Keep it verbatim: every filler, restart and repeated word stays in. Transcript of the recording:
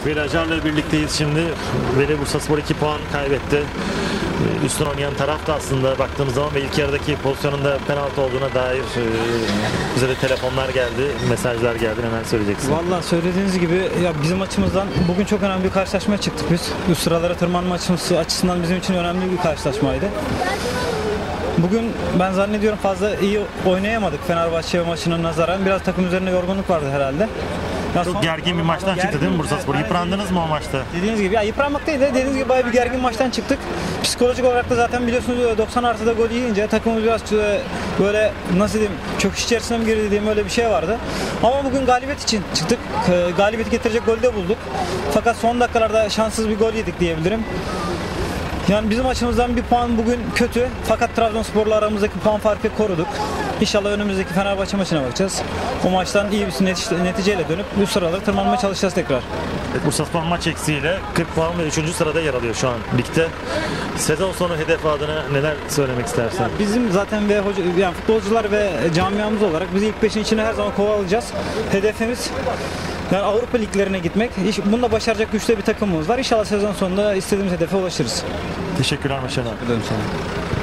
Veli Acar'la birlikteyiz şimdi. Veli Bursaspor iki puan kaybetti. Üstün oynayan taraf da aslında baktığımız zaman ve ilk yarıdaki pozisyonunda penaltı olduğuna dair e, bize de telefonlar geldi, mesajlar geldi. Hemen söyleyeceksin. Vallahi söylediğiniz gibi ya bizim açımızdan bugün çok önemli bir karşılaşmaya çıktık biz. Üst sıralara tırmanma açısından bizim için önemli bir karşılaşmaydı. Bugün ben zannediyorum fazla iyi oynayamadık Fenerbahçe maçına nazaran. Biraz takım üzerinde yorgunluk vardı herhalde. Ya Çok son, gergin bir maçtan çıktı değil mi Bursaspor? Evet, Yıprandınız mı o maçta? Dediğiniz gibi ya yıpranmak değil de dediğiniz gibi bayağı bir gergin maçtan çıktık. Psikolojik olarak da zaten biliyorsunuz doksan artıda gol yiyince takımımız biraz böyle nasıl diyeyim çöküş içerisine mi girdi diyeyim öyle bir şey vardı. Ama bugün galibiyet için çıktık. Galibiyeti getirecek golü de bulduk. Fakat son dakikalarda şanssız bir gol yedik diyebilirim. Yani bizim açımızdan bir puan bugün kötü. Fakat Trabzonspor'la aramızdaki puan farkı koruduk. İnşallah önümüzdeki Fenerbahçe maçına bakacağız. O maçtan iyi bir neticeyle dönüp üst sıraları tırmanmaya çalışacağız tekrar. Bursaspor maç eksiğiyle kırk puan ve üçüncü sırada yer alıyor şu an ligde. Sezon sonu hedef adına neler söylemek istersin? Ya bizim zaten ve hoca, yani futbolcular ve camiamız olarak biz ilk beşin içine her zaman kovalayacağız. Hedefimiz yani Avrupa liglerine gitmek. Bunu da başaracak güçte bir takımımız var. İnşallah sezon sonunda istediğimiz hedefe ulaşırız. Teşekkürler, başarılar. Ederim sana.